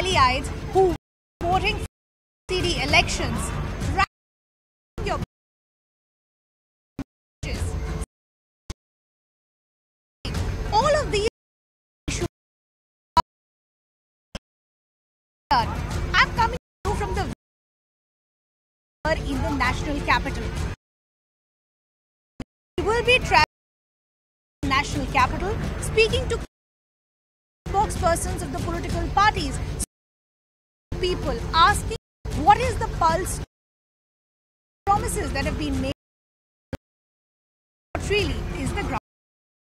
Delhiites who voting for CD elections. Your all of these issues. I'm coming to you from the in the national capital. We will be traveling to the national capital, speaking to spokespersons of the political parties, people asking what is the pulse, promises that have been made, what really is the ground.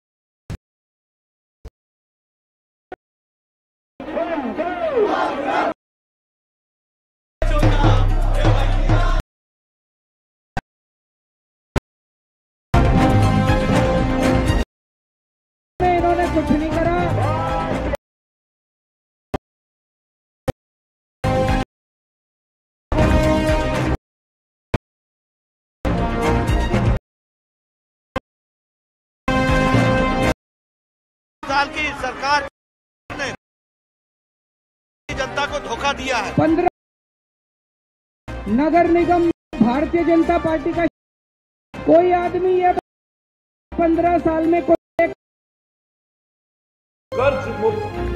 इन्होंने कुछ नहीं करा। साल की सरकार ने जनता को धोखा दिया है। 15 नगर निगम भारतीय जनता पार्टी का कोई आदमी ये 15 साल में कोई कर्ज मुक्त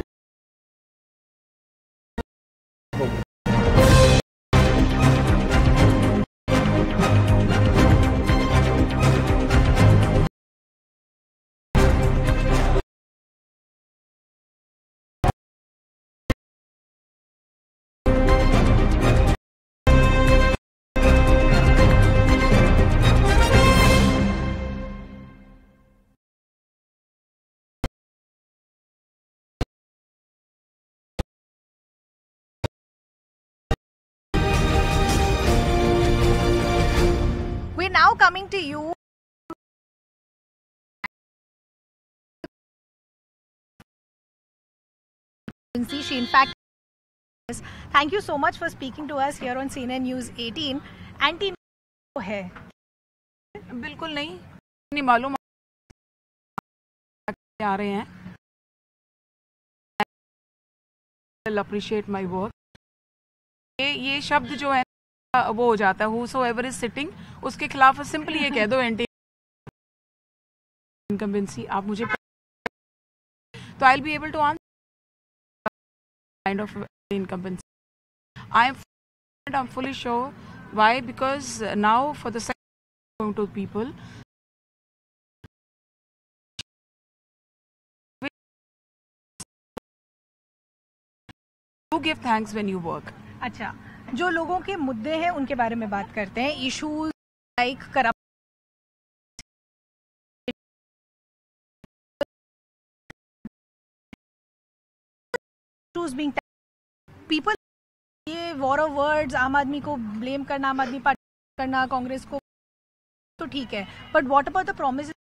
We're now coming to you. She in fact, thank you so much for speaking to us here on CNN News 18. Anti है बिल्कुल नहीं मालूम आ रहे हैं। I'll appreciate my work. ये शब्द जो है वो हो जाता है whosoever is sitting, उसके खिलाफ सिंपली ये कह दो एंटी इनकम्बेंसी। आप मुझे तो I'll be able to answer kind of incumbency. I'm fully sure. Why? Because now for the second going to people, you give thanks when you work. अच्छा, जो लोगों के मुद्दे हैं उनके बारे में बात करते हैं। Issues like corruption, being people, ये वॉर ऑफ वर्ड्स, आम आदमी को ब्लेम करना, आम आदमी पार्टी करना, कांग्रेस को, तो ठीक है, but what about the promise?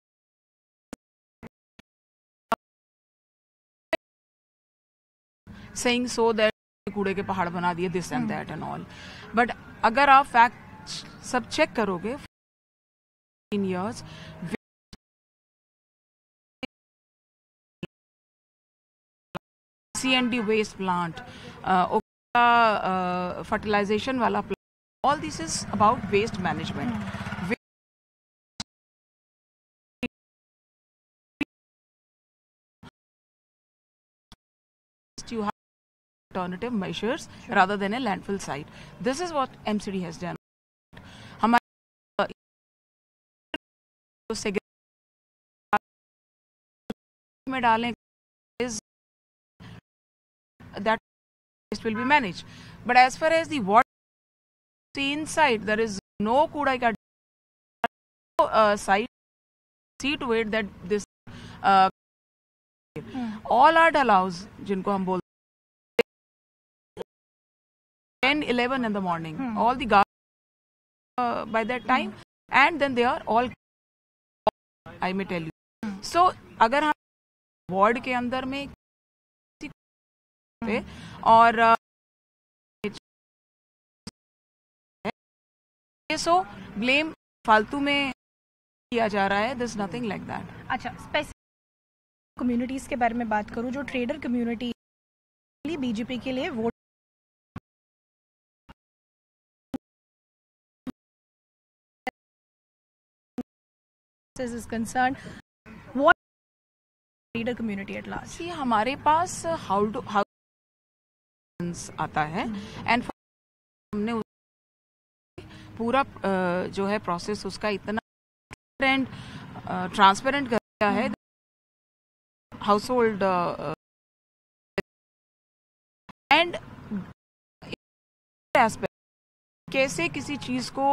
Saying so that कूड़े के पहाड़ बना दिए, this and that and all, but अगर आप फैक्ट सब चेक करोगे in years CND waste plant, fertilization वाला plant, all this is about waste management. You have alternative measures rather than a landfill site. This is what MCD has done. हमारे में डालें is that waste will be managed. But as far as the water inside, there is no कूड़ा का site. See to it that this all are allows, जिनको हम बोलते 10-11 in the morning, all the garbage by that time, and then they are all, I may tell you. So अगर हम ward के अंदर में और सो ब्लेम फालतू में किया जा रहा है, दिस नथिंग लाइक दैट। अच्छा, स्पेसिफिक कम्युनिटीज के बारे में बात करूं, जो ट्रेडर कम्युनिटी बीजेपी के लिए vote is concerned, what leader community at large? See, हमारे पास how आता है एंड हमने पूरा जो है प्रोसेस उसका इतना ट्रांसपेरेंट कर दिया है हाउस होल्ड एंड एस्पेक्ट कैसे किसी चीज को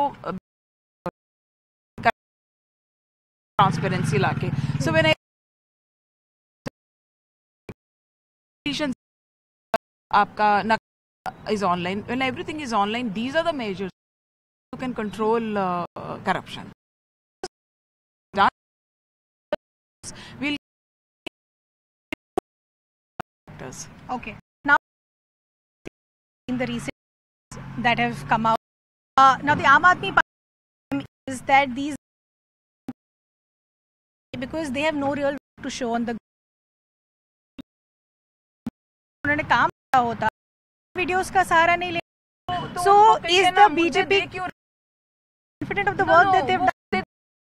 ट्रांसपेरेंसी लाके सो व्हेन आपका is online. When everything is online, these are the measures you can control corruption. We'll Okay. Now, in the recent that have come out, now the Aam Aadmi Party is that these because they have no real to show on the उन्होंने काम किया होता videos का सहारा नहीं ले so is the BJP confident of the work that they've done?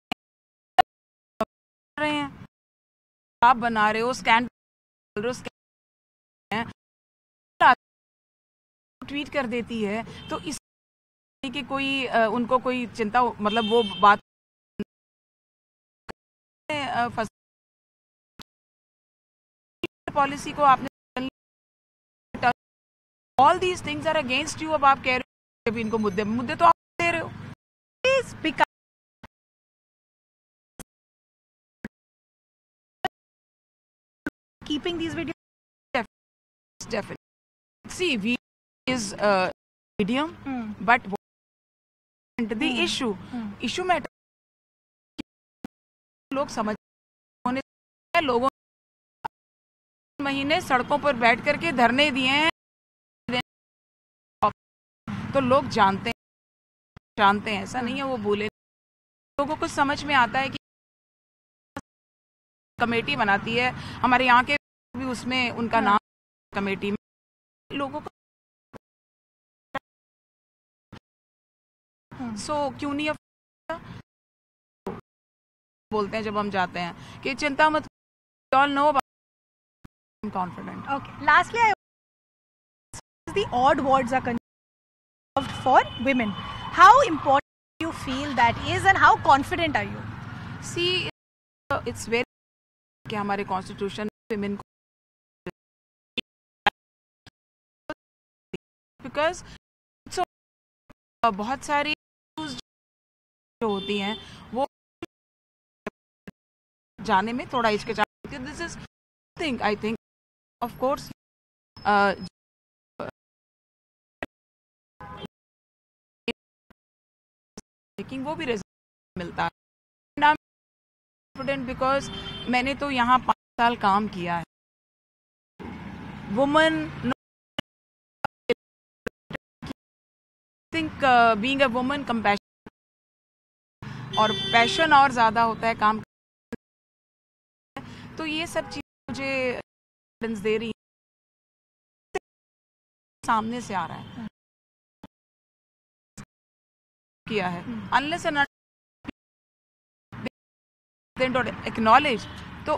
रहे हैं आप बना रहे हो स्कैन ट्वीट कर देती है तो इस कि कोई उनको कोई चिंता मतलब वो बात पॉलिसी को आपने all these things are against you अब आप कह रहे हो इनको मुद्दे तो आप दे रहे हो keeping these videos definitely see we is medium but the issue matter लोग समझ होने लोगों महीने सड़कों पर बैठ करके धरने दिए हैं तो लोग जानते हैं ऐसा नहीं है वो बोले लोगों को समझ में आता है कि कमेटी बनाती है हमारे यहाँ के भी उसमें उनका नाम कमेटी में लोगों को सो क्यों नहीं बोलते हैं जब हम जाते हैं कि चिंता मत all no I'm confident. Okay. Lastly, the odd wards are conserved for women. How important do you feel that is, and how confident are you? See, it's very कि हमारे कॉन्स्टिट्यूशन women को because so बहुत सारी जो होती हैं वो जाने में थोड़ा हिचकिचाहट होती है. This is thing I think. Of course, लेकिन वो भी रिजल्ट मिलता है. confident because मैंने तो यहाँ 5 साल काम किया है. Woman, I think being a woman compassion और पैशन और ज़्यादा होता है काम तो ये सब चीज़ मुझे दे रही सामने से आ रहा है किया है अनलेस एंड एक्नॉलेज तो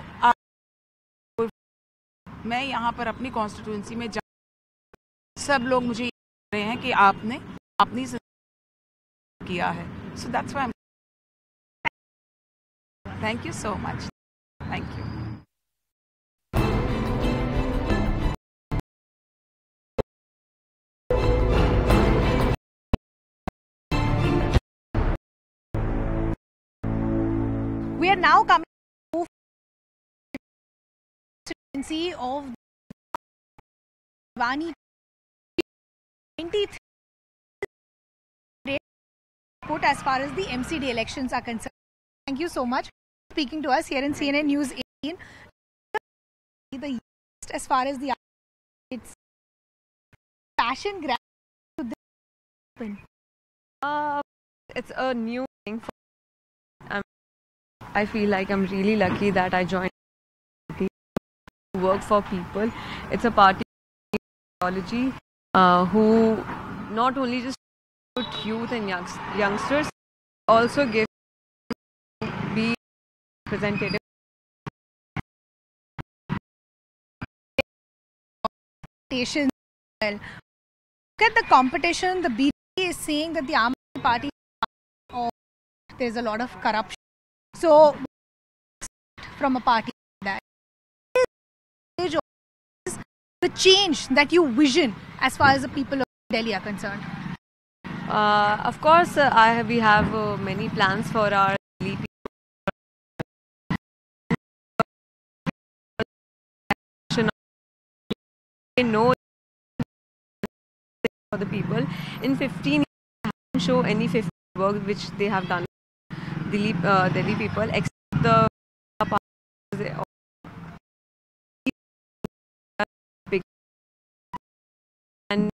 मैं यहाँ पर अपनी कॉन्स्टिट्यूएंसी में सब लोग मुझे कह रहे हैं कि आपने अपनी से किया है. So that's why thank you so much. Thank you. We are now coming to constituency of Vani 93 put as far as the MCD elections are concerned. Thank you so much for speaking to us here in CNN News 18. The as far as the it's passion grab to this. It's a new thing for I feel like I'm really lucky that I joined to work for people. It's a party ideology who not only just put youth and youngsters, also give be representative. Well, look at the competition. The BJP is saying that the Aam Aadmi Party, there's a lot of corruption. So, from a party like that, the change that you vision as far as the people of Delhi are concerned. Of course, we have many plans for our Delhi people. They know for the people. In 15 years, I haven't shown any 50 work which they have done. Delhi people, except the big and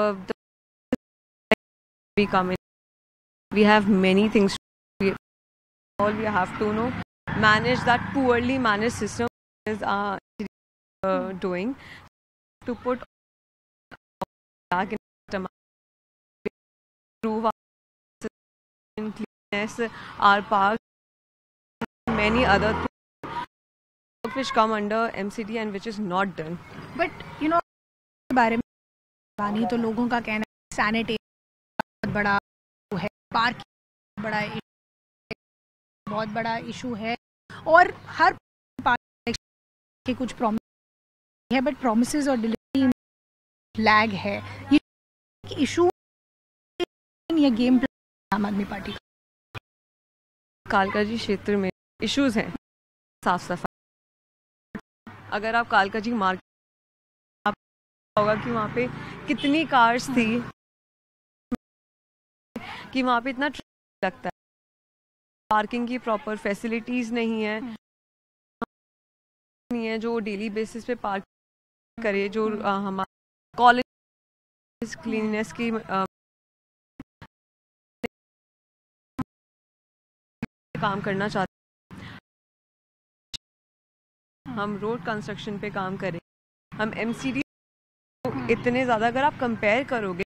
we come in. We have many things. All we have to know manage that poorly managed system is doing to put back in system, improve our cleanliness, our parks, many other things which come under MCD and which is not done. But you know, बारे में बानी तो लोगों का कहना है sanitation बहुत बड़ा है, पार्क बहुत बड़ा इशू है और हर पार्क के कुछ प्रॉमिस है बट प्रॉमिसेस और डिलीवरी लैग है. ये इशू ये गेम प्लान आम आदमी पार्टी का. कालकाजी क्षेत्र में इश्यूज हैं साफ सफाई. अगर आप कालकाजी मार्केट आप होगा कि वहाँ पे कितनी कार्स थी कि वहाँ पे इतना ट्रैफिक लगता है. पार्किंग की प्रॉपर फैसिलिटीज नहीं है जो डेली बेसिस पे पार्क करे, जो हमारे कॉलेज क्लीननेस की काम करना चाहते हैं. हम रोड कंस्ट्रक्शन पे काम करें. हम MCD इतने ज़्यादा अगर आप कंपेयर करोगे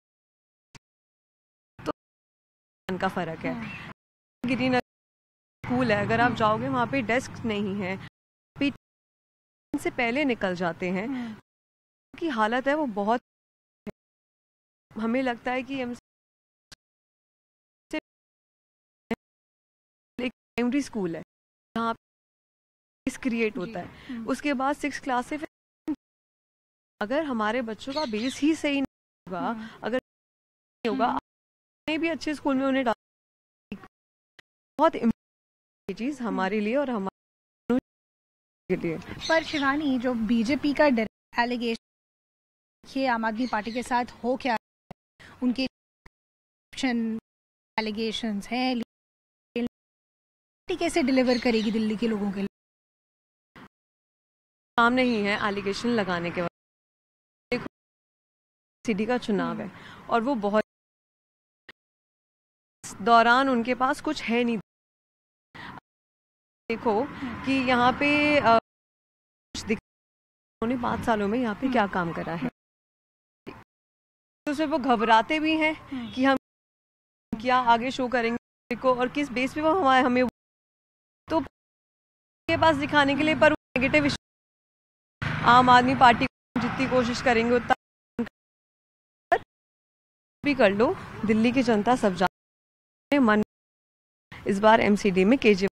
तो का फ़र्क है. गिरिनगर स्कूल है, अगर आप जाओगे वहाँ पे डेस्क नहीं है, से पहले निकल जाते हैं. की हालत है वो बहुत. हमें लगता है कि एक प्राइमरी स्कूल है जहाँ पे क्रिएट होता है. उसके बाद 6 क्लास से अगर हमारे बच्चों का बेस ही सही नहीं होगा, अगर नहीं होगा भी अच्छे स्कूल में उन्हें बहुत इम्पोर्टेंट चीज़ हमारे लिए और हमारे के लिए. पर शिवानी, जो बीजेपी का एलिगेशन ये आम आदमी पार्टी के साथ हो क्या उनके एलिगेशंस हैं, कैसे डिलीवर करेगी दिल्ली के लोगों के लिए? काम नहीं है एलिगेशन लगाने के बाद. देखो सिटी का चुनाव है और वो बहुत दौरान उनके पास कुछ है नहीं. देखो कि यहाँ पे उन्होंने 5 सालों में यहाँ पे क्या काम करा है. तो उसमें वो घबराते भी हैं कि हम क्या आगे शो करेंगे को और किस बेस पे वो हमें तो के पास दिखाने के लिए. पर नेगेटिव आम आदमी पार्टी जितनी कोशिश करेंगे उतना भी कर लो. दिल्ली की जनता सब जानते मन इस बार MCD में Kejriwal.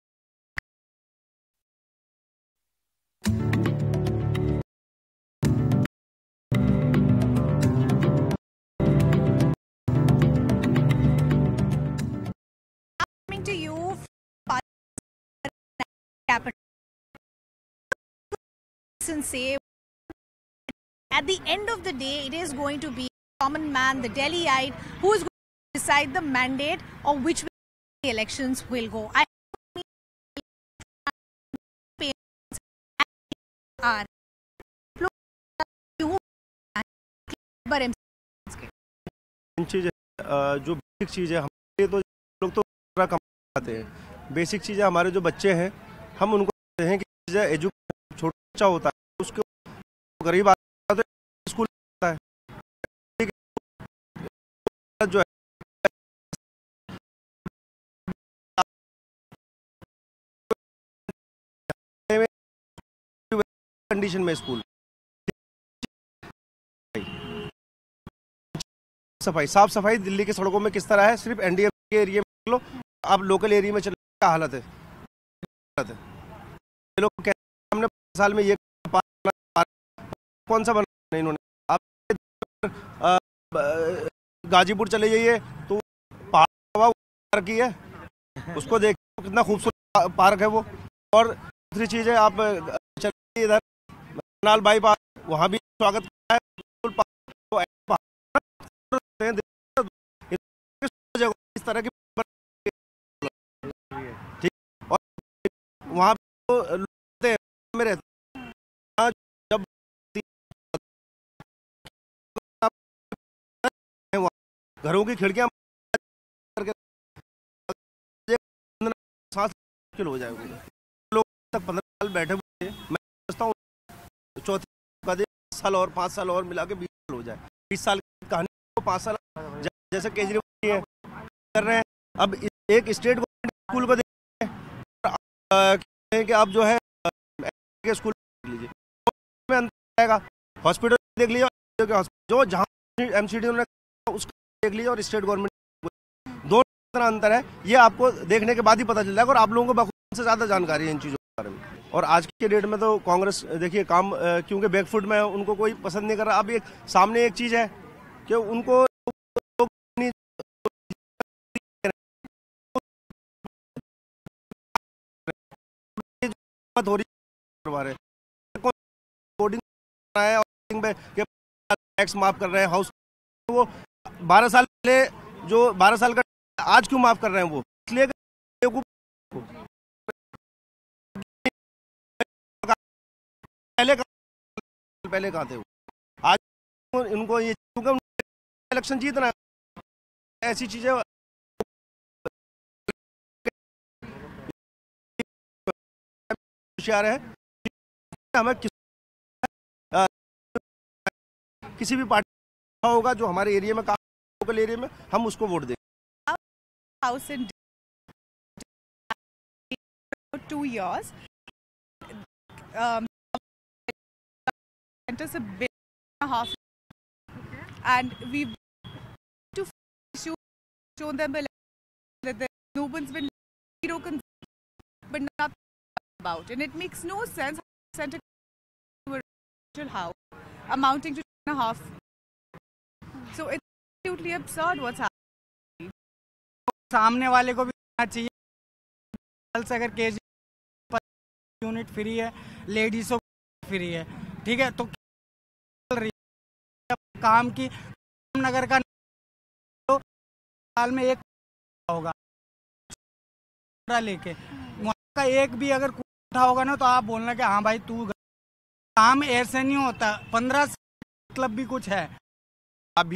Say at the end of the day it is going to be a common man, the Delhiite, who is going to decide the mandate or which way the elections will go. जो basic चीज़ है हमारे तो लोग तो पूरा कमाते हैं. बेसिक चीज़ें हमारे जो बच्चे हैं हम उनको कहते हैं कि एजुकेशन छोटा बच्चा होता है उसको गरीब आता है स्कूल जाता कंडीशन में स्कूल, सफाई, साफ सफाई दिल्ली की सड़कों में किस तरह है, सिर्फ एनडीए के एरिया में लो, आप लोकल एरिया में चले क्या हालत है। ये लोग कहते हैं हमने 5 साल में ये कौन सा बना इन्होंने। आप गाजीपुर चले जाइए तो पार्क की है, उसको देखिए कितना खूबसूरत पार्क है वो। और दूसरी चीज़ है, आप चलिए इधर करनाल बाईपास, वहाँ भी स्वागत है, इस तरह की ठीक। और वहाँ मेरे जब घरों की खिड़कियां सांस मुश्किल हो जाएगी। लोग तक 15 साल बैठे हुए हैं, मैं समझता हूँ चौथी 10 साल और 5 साल और मिला के 20 साल हो जाए। 20 साल की कहानी को 5 साल जैसे केजरीवाल है कर रहे हैं। अब एक स्टेट गवर्नमेंट स्कूल को देखते हैं कि आप जो है के स्कूल देख लीजिए में अंतर आएगा, हॉस्पिटल देख लीजिए, जो जहाँ एमसीडी उन्होंने उसको देख लीजिए और स्टेट गवर्नमेंट दोनों तरह अंतर है। ये आपको देखने के बाद ही पता चल जाएगा और आप लोगों को बखूबी से ज़्यादा जानकारी है इन चीज़ों के बारे में। और आज के डेट में तो कांग्रेस देखिए काम क्योंकि बैकफुट में उनको कोई पसंद नहीं कर रहा। अब एक सामने एक चीज़ है कि उनको हो रही है, टैक्स माफ कर रहे हैं, हाउस वो 12 साल पहले जो 12 साल का आज क्यों माफ कर रहे हैं वो इसलिए पहले कहाँ थे वो। आज इनको ये इलेक्शन जीतना है, ऐसी चीजें होशियार है। हमें किसी भी पार्टी होगा जो हमारे एरिया में लोकल एरिया में हम उसको वोट देंगे। House in 2 years. Sent us a bill and a half, and we've to shown them that the Nobel's been zero concern, but nothing about, and it makes no sense. Sent a house amounting to 2.5. So it's absolutely absurd what's happening. सामने वाले को भी चाहिए, से अगर KG unit free है, लेडीज़ों को free है, ठीक है, तो काम की नगर का तो साल में एक होगा लेके वहाँ का एक भी अगर उठा होगा ना तो आप बोलना कि हाँ भाई तू, काम ऐसे नहीं होता। 15 मतलब भी कुछ है। अभी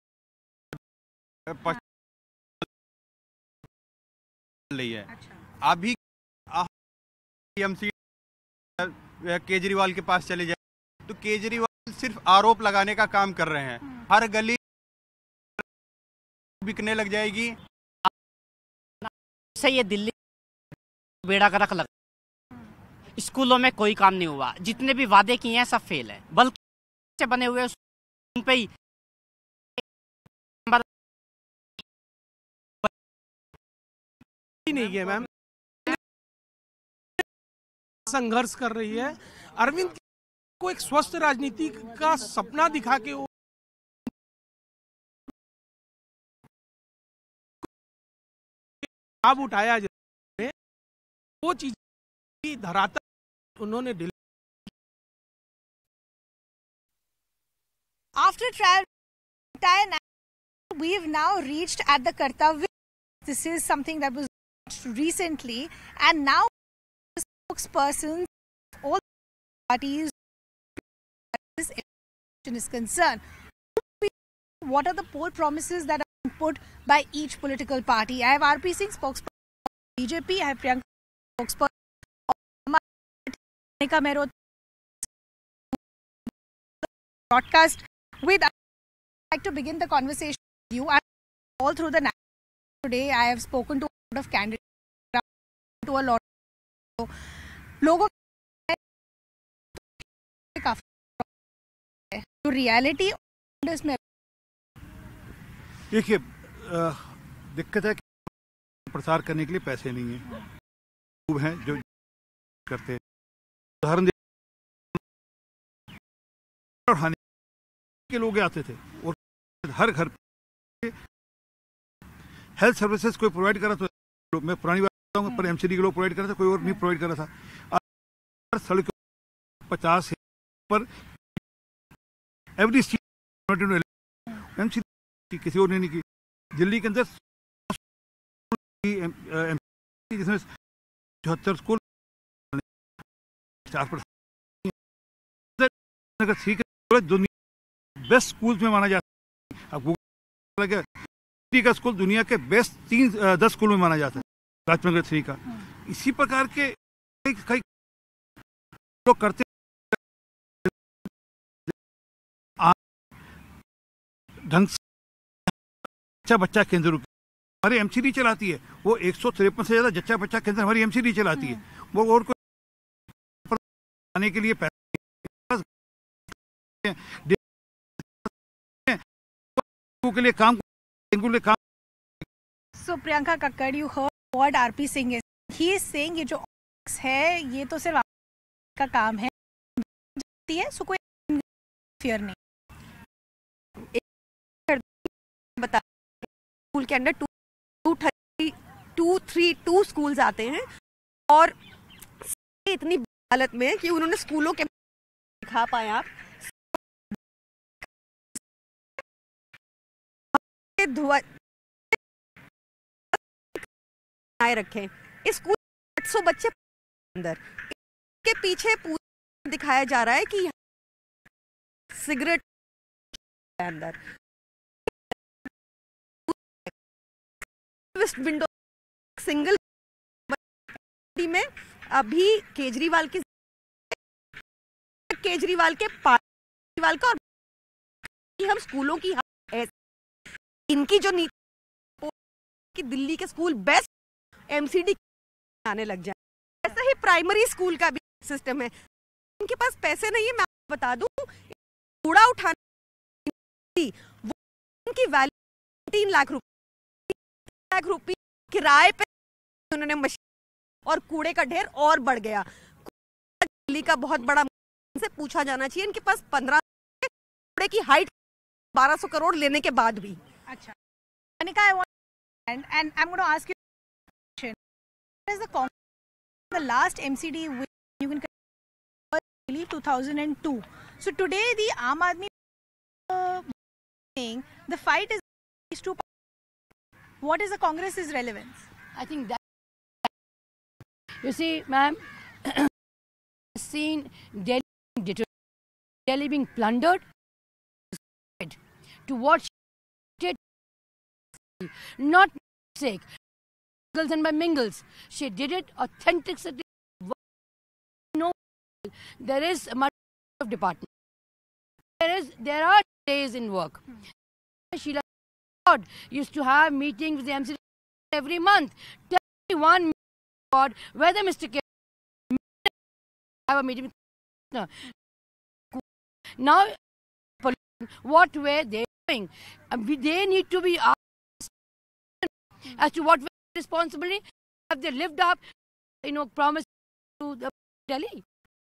है अभी केजरीवाल के पास चले जाए तो केजरीवाल सिर्फ आरोप लगाने का काम कर रहे हैं। हर गली बिकने लग जाएगी। से ये दिल्ली बेड़ा गर्क लग, स्कूलों में कोई काम नहीं हुआ, जितने भी वादे किए हैं सब फेल है, बल्कि से बने हुए उन पे ही नहीं है। मैम संघर्ष कर रही है। अरविंद को एक स्वस्थ राजनीति का सपना दिखा के वो लाभ उठाया जाए, वो चीज की धरातल उन्होंने After trial, we've now reached at the Kartavya. This is something that was recently, and now the spokespersons of all parties this election is concerned. What are the poll promises that are put by each political party? I have RP Singh, spokesperson of BJP. I have Priyanka, spokesperson of Monica Mehrotra. Broadcast with. I'd like to begin the conversation with you. All through the night today, I have spoken to a lot of candidates, to a lot of लोगों तो reality इसमें देखिए, दिक्कत है कि प्रसार करने के लिए पैसे नहीं है, लोग हैं जो करते हैं। उदाहरण उठाने के लोग आते थे और हर घर हेल्थ सर्विसेज कोई प्रोवाइड करा तो मैं पुरानी बात बताऊंगा, पर एमसीडी के लोग प्रोवाइड करा था, कोई और नहीं प्रोवाइड करा था। आज सड़क 50 पर एवरी एमसीडी किसी और ने नहीं की। दिल्ली के अंदर जिसमें 74 स्कूल 4% ठीक है, दुनिया बेस्ट स्कूल में माना जाता है। अब गूगल का स्कूल दुनिया के बेस्ट 10 स्कूल में माना जाता है, राजमंगल 3 का। इसी प्रकार के कई लोग करते ढंग से जच्चा बच्चा केंद्र हमारी एमसीडी चलाती है, वो 153 से ज्यादा जच्चा बच्चा केंद्र हमारी एमसीडी चलाती है। वो और कोई आने के लिए के लिए काम So Priyanka Kakkad, you heard what RP Singh is. He is saying ये जो है ये तो सिर्फ का काम है, सो कोई फियर नहीं। बता स्कूल के अंदर 232 स्कूल्स आते हैं और इतनी हालत में कि उन्होंने स्कूलों के दिखा पाए आप रखे इस स्कूल 800 बच्चे अंदर के पीछे पूरा दिखाया जा रहा है कि सिगरेट अंदर विंडो सिंगल में अभी केजरीवाल के केजरीवाल का और हम स्कूलों की इनकी जो नीति कि दिल्ली के स्कूल बेस्ट एमसीडी आने लग जाए। ऐसा ही प्राइमरी स्कूल का भी सिस्टम है। उनके पास पैसे नहीं है, मैं आपको बता दूं, कूड़ा उठाने वो उनकी वैल्यू 3 लाख रुपए किराए पे उन्होंने मशीन और कूड़े का ढेर और बढ़ गया। दिल्ली का बहुत बड़ा से पूछा जाना चाहिए, इनके पास 15 कूड़े की हाइट 1200 करोड़ लेने के बाद भी। अच्छा, Anika, I want and I'm going to ask you a question. What is the Congress, the last MCD you can believe 2002. So today the Aam Aadmi saying the fight is these two parties. What is the Congress's relevance? I think that you see, ma'am, seen Delhi being plundered to watch it, not sake and by mingles. She did it authenticity. No, there is a much of department. There are days in work. Sheila used to have meetings with the MCD every month. Tell me one God whether Mr. K have a meeting with no. Now what were they doing? They need to be asked as to what responsibility have they lived up, promise to the Delhi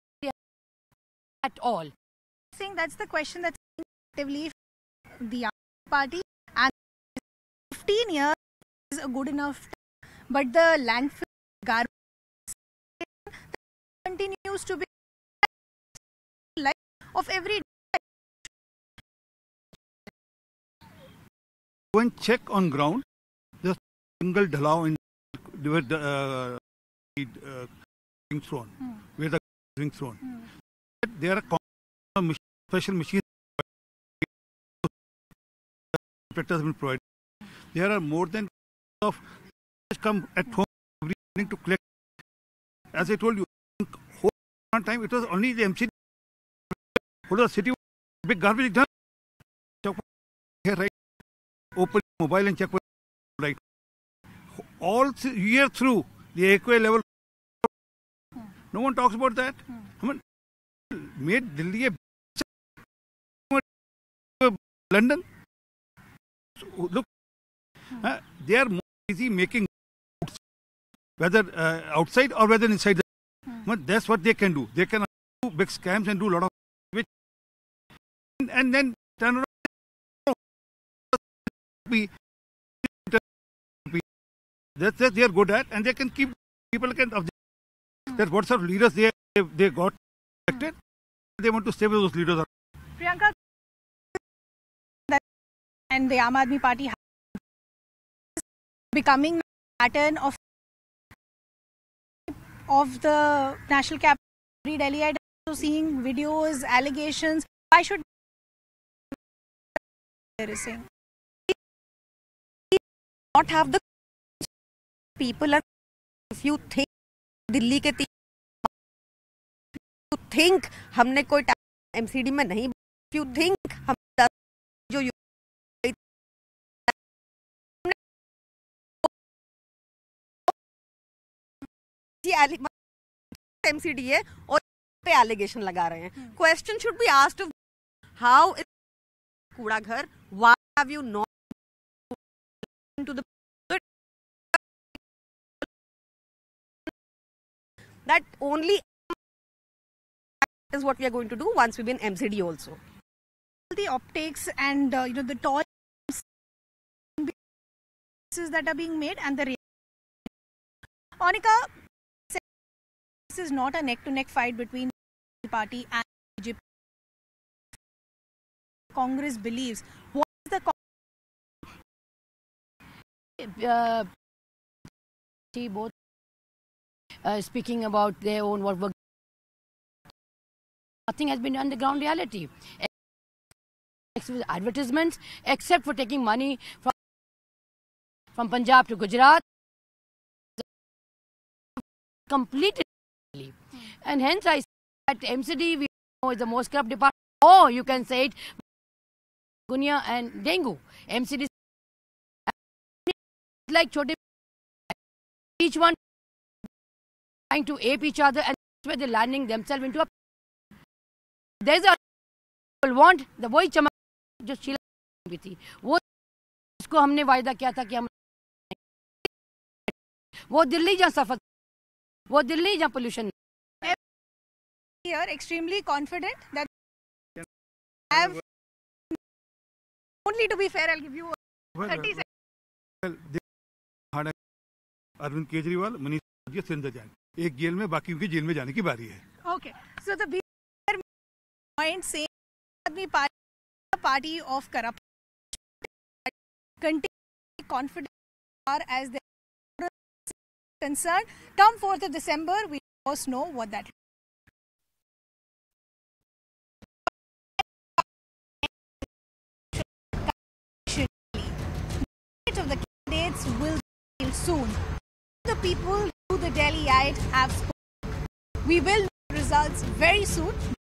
at all. I think that's the question that's actively the party, and 15 years is a good enough time, but the landfill garbage continues to be life of every day. Go and check on ground. There's a single dhalao in where the being thrown, where the being thrown. There are special machines have been provided. There are more than of come at home every evening to collect. As I told you, whole time it was only the MCD. Whole the city big garbage done. Here, right, open mobile and check right. All year through the AQI level. No one talks about that. I mean, made Delhi a London. So, look, they are more busy making whether outside or whether inside. But that's what they can do. They can do big scams and do a lot of which, and then turn around. That's what they are good at, and they can keep people can object that what sort of leaders they got elected. They want to stay with those leaders. Priyanka, and the Aam Aadmi Party becoming a pattern of the national capital, Delhi. I'm also seeing videos, allegations. Why should they saying? Not have the people, and if you think Delhi के you think हमने कोई MCD में नहीं, if you think हम जो MCD है और पे एलिगेशन लगा रहे हैं. Question should be asked of how is कूड़ा घर, why have you not to the that only is what we are going to do once we win MCD also. The optics and the toys that are being made and the Monica, this is not a neck-to-neck fight between the party and BJP. Congress believes. What is the both speaking about their own work. Nothing has been done on the ground reality. Advertisements, except for taking money from Punjab to Gujarat, completely. And hence I say that MCD we know is the most corrupt department. Or you can say it, Gunya and Dengue. MCD like chote, each one trying to ape each other, and that's where they're landing themselves into a. There's a people want the वही चमक जो शीला भी थी वो इसको हमने वायदा किया था कि हम वो दिल्ली जहाँ सफर वो दिल्ली जहाँ pollution. Here extremely confident that I have only to be fair I'll give you 30 seconds. Well, Arvind Kejriwal, Manish Sisodia, Sindh जाएंगे. एक जेल में बाकी उनकी जेल में जाने की बारी है. Okay, so the point saying the party of corruption continue confident as they are concerned. Come 4th of December, we of course know what that is. Of the candidates will be soon. The people who the Delhiite have spoken. We will know results very soon.